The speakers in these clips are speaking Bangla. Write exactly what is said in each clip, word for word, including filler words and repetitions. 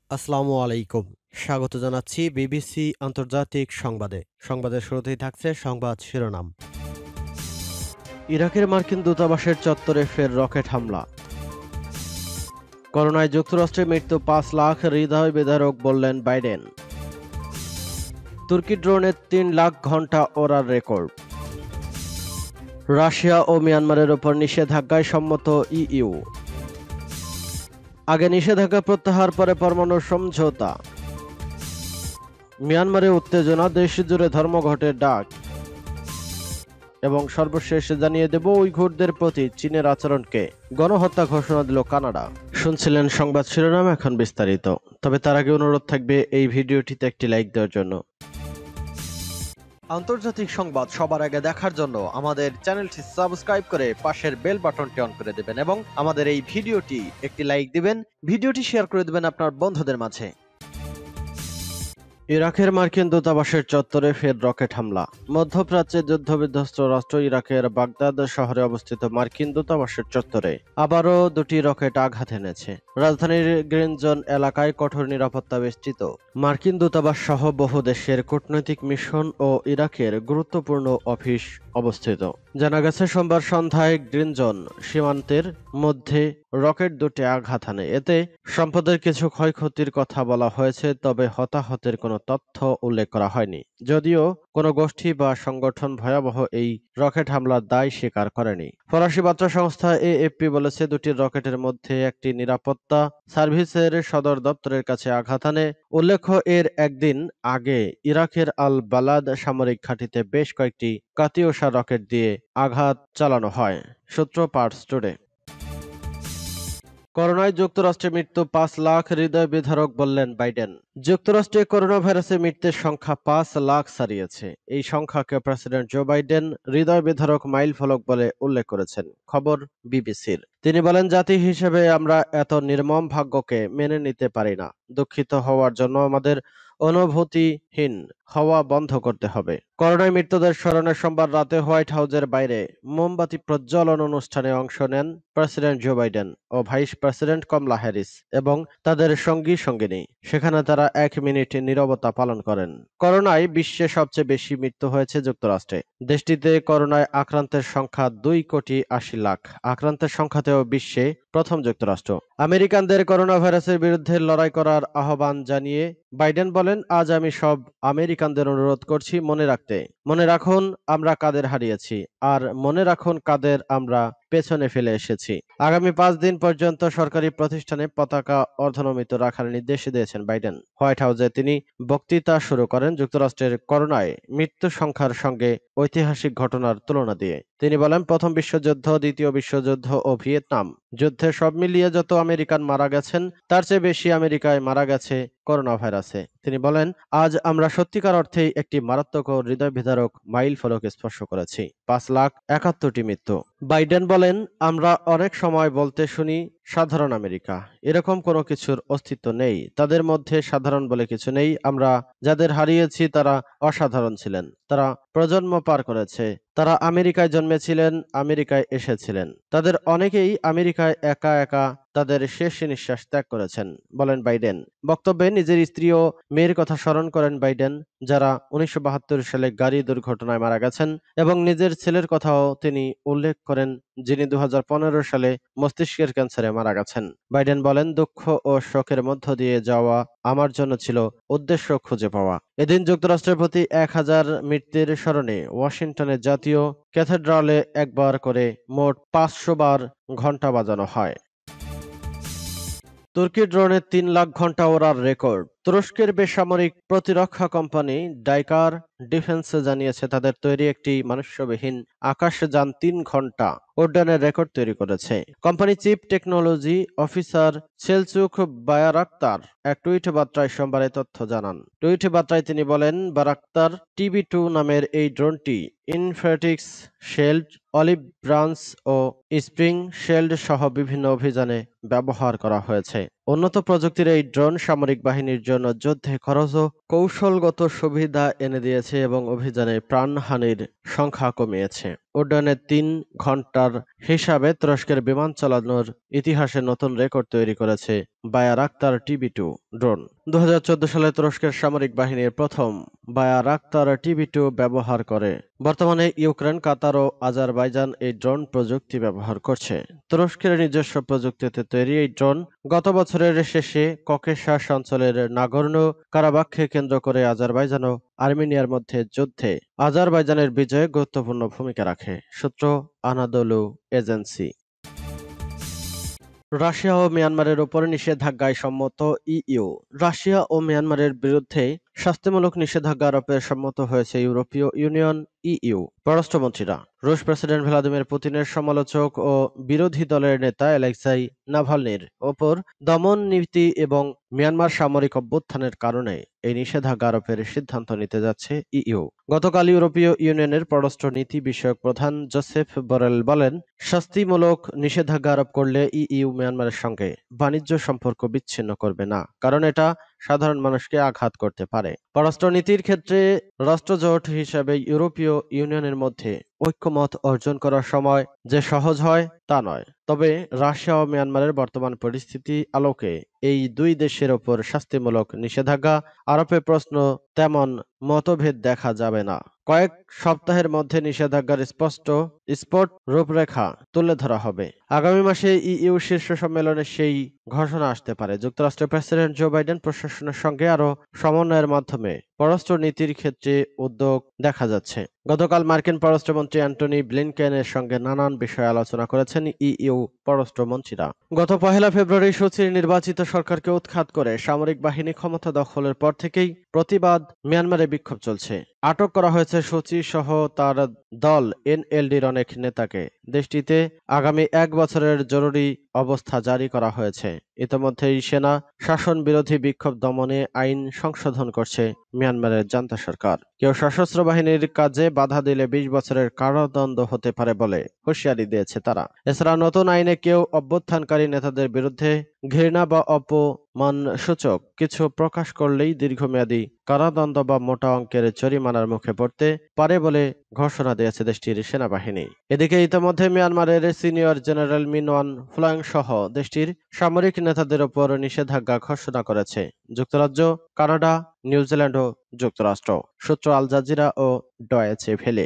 আসসালামু আলাইকুম। স্বাগত জানাচ্ছি বিবিসি আন্তর্জাতিক সংবাদে। সংবাদের শুরুতেই থাকছে সংবাদ শিরোনাম। ইরাকের মার্কিন দূতাবাসের চত্বরে ফের রকেট হামলা। করোনায় যুক্তরাষ্ট্রে মৃত্যু পাঁচ লাখ, হৃদয় বিদারক বললেন বাইডেন। তুর্কি ড্রোনের তিন লাখ ঘন্টা ওড়ার রেকর্ড। রাশিয়া ও মিয়ানমারের ওপর নিষেধাজ্ঞায় সম্মত ইইউ। আগে নিষেধাজ্ঞা প্রত্যাহার, পরে পরমাণু সমঝোতা। মিয়ানমারে উত্তেজনা, দেশ জুড়ে ধর্মঘটের ডাক। এবং সর্বশেষ জানিয়ে দেব উইঘুরদের প্রতি চীনের আচরণকে গণহত্যা ঘোষণা দিল কানাডা। শুনছিলেন সংবাদ শিরোনাম, এখন বিস্তারিত। তবে তার আগে অনুরোধ থাকবে এই ভিডিওটিতে একটি লাইক দেওয়ার জন্য। আন্তর্জাতিক সংবাদ সবার আগে দেখার জন্য আমাদের চ্যানেলটি সাবস্ক্রাইব করে পাশের বেল বাটনটি অন করে দেবেন এবং আমাদের এই ভিডিওটি একটি লাইক দিবেন, ভিডিওটি শেয়ার করে দেবেন আপনার বন্ধুদের মাঝে। ইরাকের মার্কিন দূতাবাসের চত্বরে ফের রকেট হামলা। মধ্যপ্রাচ্যের যুদ্ধবিধ্বস্ত রাষ্ট্র ইরাকের বাগদাদ শহরে অবস্থিত মার্কিন দূতাবাসের চত্বরে আবারও দুটি রকেট আঘাত এনেছে। রাজধানীর গ্রিন জোন এলাকায় কঠোর নিরাপত্তা বেষ্টিত মার্কিন দূতাবাস সহ বহু দেশের কূটনৈতিক মিশন ও ইরাকের গুরুত্বপূর্ণ অফিস অবস্থিত। জানা গেছে, সোমবার সন্ধ্যায় গ্রিন জোন সীমান্তের মধ্যে রকেট দুটি আঘাত হানে। এতে সম্পদের কিছু ক্ষয়ক্ষতির কথা বলা হয়েছে, তবে হতাহতের কোনো তথ্য উল্লেখ করা হয়নি। যদিও কোনো গোষ্ঠী বা সংগঠন ভয়াবহ এই রকেট হামলার দায় স্বীকার করেনি। ফরাসি বার্তা সংস্থা এএফপি বলেছে, দুটি রকেটের মধ্যে একটি নিরাপত্তা সার্ভিসের সদর দপ্তরের কাছে আঘাত হানে। উল্লেখ্য, এর একদিন আগে ইরাকের আল বালাদ সামরিক ঘাঁটিতে বেশ কয়েকটি কাতিওসা রকেট দিয়ে আঘাত চালানো হয়। সূত্র পার্টস টুডে। করোনায় যুক্তরাষ্ট্রে মৃত্যু পাঁচ লাখ, হৃদয় বিদারক বললেন বাইডেন। যুক্তরাষ্ট্রে করোনা ভাইরাসে মৃত্যুর সংখ্যা পাঁচ লাখ ছাড়িয়েছে। এই সংখ্যাকে প্রেসিডেন্ট জো বাইডেন হৃদয় বিদারক মাইল ফলক বলে উল্লেখ করেছেন। খবর বিবিসির। তিনি বলেন, জাতি হিসেবে আমরা এত নির্মম ভাগ্যকে মেনে নিতে পারি না। দুঃখিত হওয়ার জন্য আমাদের অনুভূতিহীন হওয়া বন্ধ করতে হবে। করোনায় মৃত্যুদের স্মরণে সোমবার রাতে হোয়াইট হাউসের বাইরে মোমবাতি প্রজ্বলন অনুষ্ঠানে অংশ নেন প্রেসিডেন্ট জো বাইডেন ও ভাইস প্রেসিডেন্ট কমলা হ্যারিস এবং তাদের সঙ্গী সঙ্গিনী। সেখানে তারা এক মিনিট নীরবতা পালন করেন। করোনায় বিশ্বে সবচেয়ে বেশি মৃত্যু হয়েছে যুক্তরাষ্ট্রে। দেশটিতে করোনায় আক্রান্তের সংখ্যা দুই কোটি আশি লাখ। আক্রান্তের সংখ্যাতেও বিশ্বে প্রথম যুক্তরাষ্ট্র। আমেরিকানদের করোনা ভাইরাসের বিরুদ্ধে লড়াই করার আহ্বান জানিয়ে বাইডেন বলেন, আজ আমি সব আমেরিকানদের অনুরোধ করছি, মনে রাখতে। মনে রাখুন আমরা কাদের হারিয়েছি, আর মনে রাখুন কাদের আমরা পেছনে ফেলে এসেছি। আগামী পাঁচ দিন পর্যন্ত সরকারি প্রতিষ্ঠানে পতাকা অর্ধনমিত রাখার নির্দেশ দিয়েছেন বাইডেন। হোয়াইট হাউসে তিনি বক্তৃতা শুরু করেন যুক্তরাষ্ট্রের করোনায় মৃত্যু সংখ্যার সঙ্গে ঐতিহাসিক ঘটনার তুলনা দিয়ে। তিনি বলেন, প্রথম বিশ্বযুদ্ধ, দ্বিতীয় বিশ্বযুদ্ধ ও ভিয়েতনাম যুদ্ধে সব মিলিয়ে যত আমেরিকান মারা গেছেন, তার চেয়ে বেশি আমেরিকায় মারা গেছে করোনা ভাইরাসে। তিনি বলেন, আজ আমরা সত্যিকার অর্থেই একটি মারাত্মক ও হৃদয় বিদারক মাইল ফলক স্পর্শ করেছি। পাঁচ লাখ একাত্তরটি মৃত্যু। বাইডেন বলেন, আমরা অনেক সময় বলতে শুনি সাধারণ আমেরিকা। এরকম কোনো কিছুর অস্তিত্ব নেই। তাদের মধ্যে সাধারণ বলে কিছু নেই। আমরা যাদের হারিয়েছি তারা অসাধারণ ছিলেন। তারা প্রজন্ম পার করেছে। তারা আমেরিকায় জন্মেছিলেন, আমেরিকায় এসেছিলেন। তাদের অনেকেই আমেরিকায় একা একা তাদের শেষ নিঃশ্বাস ত্যাগ করেছেন, বলেন বাইডেন। বক্তব্যে নিজের স্ত্রী ও মেয়ের কথা স্মরণ করেন বাইডেন, যারা উনিশশো বাহাত্তর সালে গাড়ি দুর্ঘটনায় মারা গেছেন, এবং নিজের ছেলের কথাও তিনি উল্লেখ করেন, যিনি দু হাজার পনেরো সালে মস্তিষ্কের ক্যান্সারে মারা গেছেন। বাইডেন বলেন, দুঃখ ও শোকের মধ্য দিয়ে যাওয়া আমার জন্য ছিল উদ্দেশ্য খুঁজে পাওয়া। এদিন যুক্তরাষ্ট্রের প্রতি এক হাজার মৃত্যুর স্মরণে ওয়াশিংটনের জাতীয় ক্যাথেড্রালে একবার করে মোট পাঁচশো বার ঘণ্টা বাজানো হয়। তুর্কি ড্রোনের তিন লাখ ঘণ্টা ওড়ার রেকর্ড। তুরস্কের বেসামরিক প্রতিরক্ষা কোম্পানি ডাইকার ডিফেন্স জানিয়েছে, তাদের তৈরি একটি মনুষ্যবিহীন আকাশযান তিন ঘন্টা উড্ডয়নের রেকর্ড তৈরি করেছে। Company chief technology officer Selcuk Bayraktar এক টুইট বার্তায় সোমবার এই তথ্য জানান। টুইট বার্তায় তিনি বলেন, বারাক্তার টিবি টু নামের এই ড্রোনটি ইনফ্রাটিক্স শেল্ড, অলিভ ব্রাঞ্চ ও স্প্রিং শেল্ড সহ বিভিন্ন অভিযানে ব্যবহার করা হয়েছে। উন্নত প্রযুক্তির এই ড্রোন সামরিক বাহিনীর জন্য যুদ্ধে খরচ ও কৌশলগত সুবিধা এনে দিয়েছে এবং অভিযানে প্রাণহানির সংখ্যা কমিয়েছে। উড্ডয়নে তিন ঘণ্টার হিসাবে তুরস্কের বিমান চালানোর ইতিহাসে নতুন রেকর্ড তৈরি করেছে বায়ারাক্তার টিভি টু ড্রোন। দু হাজার চোদ্দ সালে তুরস্কের সামরিক বাহিনীর প্রথম বায়ারাক্তার টিভি টু ব্যবহার করে। বর্তমানে ইউক্রেন, কাতার ও আজারবাইজান এই ড্রোন প্রযুক্তি ব্যবহার করছে। তুরস্কের নিজস্ব প্রযুক্তিতে তৈরি এই ড্রোন গত বছরের শেষে ককেশাস অঞ্চলের নাগর্নো কারাবাখকে কেন্দ্র করে আজারবাইজান ও আর্মেনিয়ার মধ্যে যুদ্ধে আজারবাইজানের বিজয়ে গুরুত্বপূর্ণ ভূমিকা রাখে। সূত্র আনাদোলু এজেন্সি। রাশিয়া ও মিয়ানমারের উপর নিষেধাজ্ঞায় সম্মত ইইউ। রাশিয়া ও মিয়ানমারের বিরুদ্ধে শাস্তিমূলক নিষেধাজ্ঞা আরোপে সম্মত হয়েছে ইউরোপীয় ইউনিয়ন ইইউ পররাষ্ট্রমন্ত্রীরা। রুশ প্রেসিডেন্ট ভ্লাদিমির পুতিনের সমালোচক ও বিরোধী দলের নেতা অ্যালেক্সাই নাভালনির ওপর দমন নীতি এবং মিয়ানমার সামরিক অভ্যুত্থানের কারণে এই নিষেধাজ্ঞা আরোপের সিদ্ধান্ত নিতে যাচ্ছে ইইউ। গতকাল ইউরোপীয় ইউনিয়নের পররাষ্ট্র নীতি বিষয়ক প্রধান জোসেফ বরেল বলেন, শাস্তিমূলক নিষেধাজ্ঞা আরোপ করলে ইইউ মিয়ানমারের সঙ্গে বাণিজ্য সম্পর্ক বিচ্ছিন্ন করবে না, কারণ এটা সাধারণ মানুষকে আঘাত করতে পারে। পররাষ্ট্রনীতির ক্ষেত্রে রাষ্ট্রজোট হিসেবে ইউরোপীয় ইউনিয়নের মধ্যে ঐক্যমত অর্জন করার সময় যে সহজ হয় তা নয়। তবে রাশিয়া ও মিয়ানমারের বর্তমান পরিস্থিতি আলোকে এই দুই দেশের ওপর শাস্তিমূলক নিষেধাজ্ঞা আরোপে প্রশ্ন তেমন মতভেদ দেখা যাবে না। কয়েক সপ্তাহের মধ্যে নিষেধাজ্ঞার স্পষ্ট স্পট রূপরেখা তুলে ধরা হবে। আগামী মাসে ইইউ শীর্ষ সম্মেলনে সেই ঘোষণা আসতে পারে। যুক্তরাষ্ট্রের প্রেসিডেন্ট জো বাইডেন প্রশাসনের সঙ্গে আরও সমন্বয়ের মাধ্যমে পররাষ্ট্র নীতির ক্ষেত্রে উদ্যোগ দেখা যাচ্ছে। গতকাল মার্কিন পররাষ্ট্রমন্ত্রী অ্যান্টনি ব্লিনকেনের সঙ্গে নানান বিষয়ে আলোচনা করেছেন ইইউ পররাষ্ট্রমন্ত্রীরা। গত পহেলা ফেব্রুয়ারি সুচির নির্বাচিত সরকারকে উৎখাত করে সামরিক বাহিনী ক্ষমতা দখলের পর থেকেই প্রতিবাদ মিয়ানমারে বিক্ষোভ চলছে। আটক করা হয়েছে সুচি সহ তার দল এনএলডির অনেক নেতাকে। দেশটিতে আগামী এক বছরের জরুরি অবস্থা জারি করা হয়েছে। ইতোমধ্যেই সেনা শাসন বিরোধী বিক্ষোভ দমনে আইন সংশোধন করছে মিয়ানমারের জান্তা সরকার। কেউ সশস্ত্র বাহিনীর কাজে বাধা দিলে বিশ বছরের কারাদণ্ড হতে পারে বলে হুঁশিয়ারি দিয়েছে তারা। এছাড়া নতুন আইনে কেউ অভ্যুত্থানকারী নেতাদের বিরুদ্ধে ঘৃণা বা অপমানসূচক কিছু প্রকাশ করলেই দীর্ঘমেয়াদী কারাদণ্ড বা মোটা অঙ্কের জরিমানার মুখে পড়তে পারে বলে ঘোষণা দিয়েছে দেশটির সেনাবাহিনী। এদিকে ইতিমধ্যে মিয়ানমারের সিনিয়র জেনারেল মিন ওয়াং ফ্লাং সহ দেশটির সামরিক নেতাদের ওপর নিষেধাজ্ঞা ঘোষণা করেছে যুক্তরাজ্য, কানাডা, নিউজিল্যান্ড ও যুক্তরাষ্ট্র। সূত্র আল জাজিরা ও ডয়েচে ভেলে।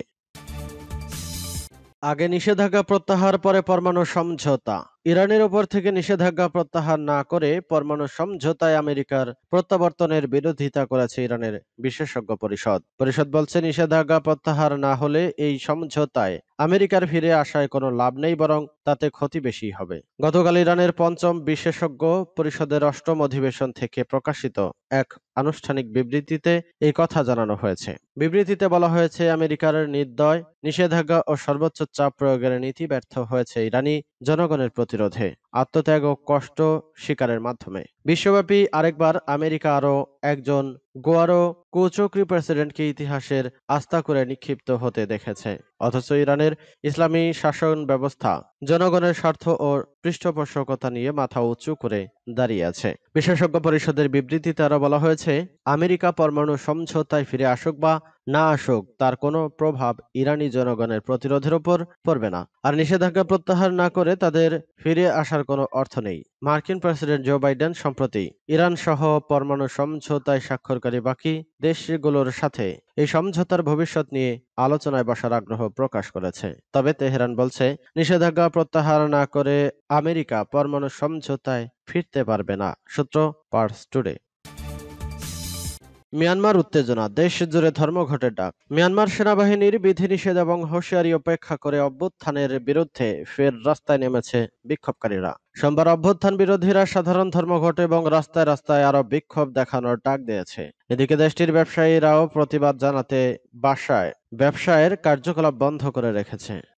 আগে নিষেধাজ্ঞা প্রত্যাহার, পরে পরমাণু সমঝোতা। ইরানের ওপর থেকে নিষেধাজ্ঞা প্রত্যাহার না করে পরমাণু সমঝোতায় আমেরিকার প্রত্যাবর্তনের বিরোধিতা করেছে ইরানের বিশেষজ্ঞ পরিষদ। পরিষদ বলছে, নিষেধাজ্ঞা প্রত্যাহার না হলে এই সমঝোতায় আমেরিকার ফিরে আসায় কোনো লাভ নেই, বরং তাতে ক্ষতি বেশি হবে। গতকাল ইরানের পঞ্চম বিশেষজ্ঞ পরিষদের অষ্টম অধিবেশন থেকে প্রকাশিত এক আনুষ্ঠানিক বিবৃতিতে এই কথা জানানো হয়েছে। বিবৃতিতে বলা হয়েছে, আমেরিকার নির্দয় নিষেধাজ্ঞা ও সর্বোচ্চ চাপ প্রয়োগের নীতি ব্যর্থ হয়েছে ইরানি জনগণের প্রতিরোধে, আত্মত্যাগ ও কষ্ট স্বীকারের মাধ্যমে। বিশ্বব্যাপী আরেকবার আমেরিকা আরও একজন গোয়ারো কুচক্রী প্রেসিডেন্টকে ইতিহাসের আস্থা করে নিক্ষিপ্ত হতে দেখেছে। অথচ ইরানের ইসলামী শাসন ব্যবস্থা জনগণের স্বার্থ ও পৃষ্ঠপোষকতা নিয়ে মাথা উঁচু করে দাঁড়িয়ে আছে। বিশেষজ্ঞ পরিষদের বিবৃতিতে আরো বলা হয়েছে, আমেরিকা পরমাণু সমঝোতায় ফিরে আসুক বা না আসুক, তার কোনো প্রভাব ইরানি জনগণের প্রতিরোধের উপর পড়বে না। আর নিষেধাজ্ঞা প্রত্যাহার না করে তাদের ফিরে আসার কোনো অর্থ নেই। মার্কিন প্রেসিডেন্ট জো বাইডেন সম্প্রতি ইরান সহ পরমাণু সমঝোতায় স্বাক্ষরকারী বাকি দেশগুলোর সাথে এই সমঝোতার ভবিষ্যৎ নিয়ে আলোচনায় বসার আগ্রহ প্রকাশ করেছে। তবে তেহরান বলছে, নিষেধাজ্ঞা প্রত্যাহার না করে আমেরিকা পরমাণু সমঝোতায় ফিরতে পারবে না। সূত্র পার্স টুডে। মিয়ানমার উত্তেজনা, দেশ জুড়ে ধর্মঘটের ডাক। মিয়ানমার সেনাবাহিনীর বিধিনিষেধ এবং হুঁশিয়ারি উপেক্ষা করে অভ্যুত্থানের বিরুদ্ধে ফের রাস্তায় নেমেছে বিক্ষোভকারীরা। সোমবার অভ্যুত্থান বিরোধীরা সাধারণ ধর্মঘট এবং রাস্তায় রাস্তায় আরো বিক্ষোভ দেখানোর ডাক দিয়েছে। এদিকে দেশটির ব্যবসায়ীরাও প্রতিবাদ জানাতে বাসায় ব্যবসায়ের কার্যকলাপ বন্ধ করে রেখেছে।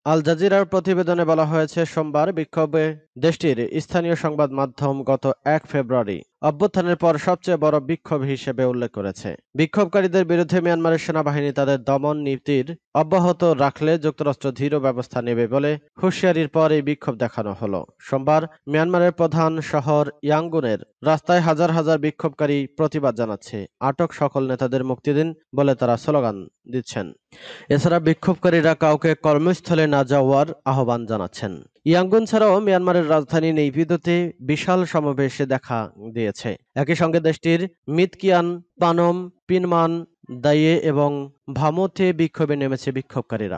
আল জাজিরার প্রতিবেদনে বলা হয়েছে, সোমবার বিক্ষোভে দেশটির স্থানীয় সংবাদ মাধ্যম গত এক ফেব্রুয়ারি অভ্যুত্থানের পর সবচেয়ে বড় বিক্ষোভ হিসেবে উল্লেখ করেছে। বিক্ষোভকারীদের বিরুদ্ধে মিয়ানমারের সেনাবাহিনী তাদের দমন নীতির অব্যাহত রাখলে যুক্তরাষ্ট্র দৃঢ় ব্যবস্থা নেবে বলে হুঁশিয়ারির পর এই বিক্ষোভ দেখানো হলো। সোমবার মিয়ানমারের প্রধান শহর ইয়াঙ্গুনের রাস্তায় হাজার হাজার বিক্ষোভকারী প্রতিবাদ জানাচ্ছে। আটক সকল নেতাদের মুক্তি দিন বলে তারা স্লোগান দিচ্ছেন। এছাড়া বিক্ষোভকারীরা কাউকে কর্মস্থলে না যাওয়ার আহ্বান জানাচ্ছেন। ইয়াঙ্গুন ছাড়াও মিয়ানমারের রাজধানী নেইপিদোতে বিশাল সমাবেশ দেখা দিয়েছে। একই সঙ্গে দেশটির মিতকিয়ান, পানম, পিনমান, দাইয়ে এবং ভামোতে বিক্ষোভে নেমেছে বিক্ষোভকারীরা।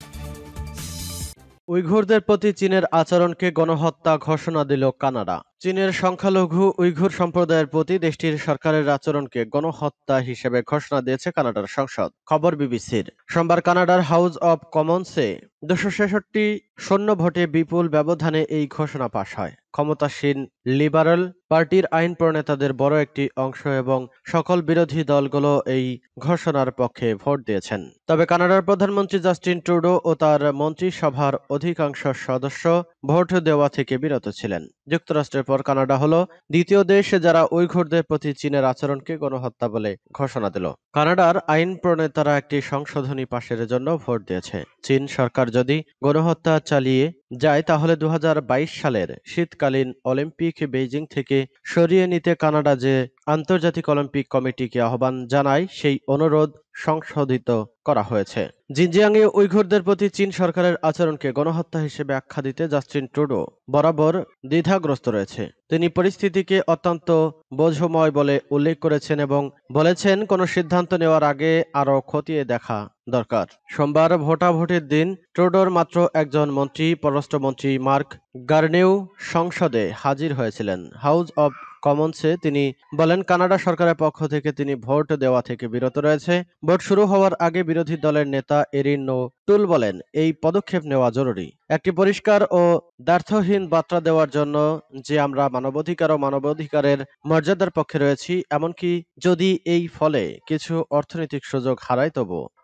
উইঘুরদের প্রতি চীনের আচরণকে গণহত্যা ঘোষণা দিল কানাডা। চীনের সংখ্যালঘু উইঘুর সম্প্রদায়ের প্রতি দেশটির সরকারের আচরণকে গণহত্যা হিসেবে ঘোষণা দিয়েছে কানাডার সংসদ। খবর বিবিসির। সোমবার কানাডার হাউস অব কমন্সে দুশো ছেষট্টি শূন্য ভোটে বিপুল ব্যবধানে এই ঘোষণা পাশ হয়। ক্ষমতাসীন লিবারেল পার্টির আইন প্রণেতাদের বড় একটি অংশ এবং সকল বিরোধী দলগুলো এই ঘোষণার পক্ষে ভোট দিয়েছেন। তবে কানাডার প্রধানমন্ত্রী জাস্টিন ট্রুডো ও তার মন্ত্রিসভার অধিকাংশ সদস্য ভোট দেওয়া থেকে বিরত ছিলেন। যুক্তরাষ্ট্রের পর কানাডা হলো দ্বিতীয় দেশ যারা উইঘুরদের প্রতি চীনের আচরণকে গণহত্যা বলে ঘোষণা দিল। কানাডার আইন প্রণেতারা একটি সংশোধনী পাশের জন্য ভোট দিয়েছে। চীন সরকার যদি গণহত্যা চালিয়ে যায় তাহলে দু হাজার বাইশ সালের শীতকালীন অলিম্পিক বেইজিং থেকে সরিয়ে নিতে কানাডা যে আন্তর্জাতিক অলিম্পিক কমিটিকে আহ্বান জানায় সেই অনুরোধ সংশোধিত করা হয়েছে। জিনজিয়াংয়ে উইঘুরদের প্রতি চীন সরকারের আচরণকে গণহত্যা হিসেবে আখ্যা দিতে জাস্টিন ট্রুডো বরাবর দ্বিধাগ্রস্ত রয়েছে। তিনি পরিস্থিতিকে অত্যন্ত বোঝময় বলে উল্লেখ করেছেন এবং বলেছেন কোনো সিদ্ধান্ত নেওয়ার আগে আরও খতিয়ে দেখা দরকার। সোমবার ভোটাভুটির দিন ট্রুডোর মাত্র একজন মন্ত্রী, পররাষ্ট্রমন্ত্রী মার্ক গার্নেউ সংসদে হাজির হয়েছিলেন। হাউস অব কমন্সে তিনি বলেন, কানাডা সরকারের পক্ষ থেকে তিনি ভোট দেওয়া থেকে বিরত রয়েছে। ভোট শুরু হওয়ার আগে বিরোধী দলের নেতা এরিন নো টুল বলেন, এই পদক্ষেপ নেওয়া জরুরি, একটি পরিষ্কার ও দ্ব্যর্থহীন বার্তা দেওয়ার জন্য যে আমরা মানবাধিকার ও মানবাধিকারের মর্যাদার পক্ষে রয়েছি, এমনকি যদি এই ফলে কিছু অর্থনৈতিক সুযোগ হারায় তবু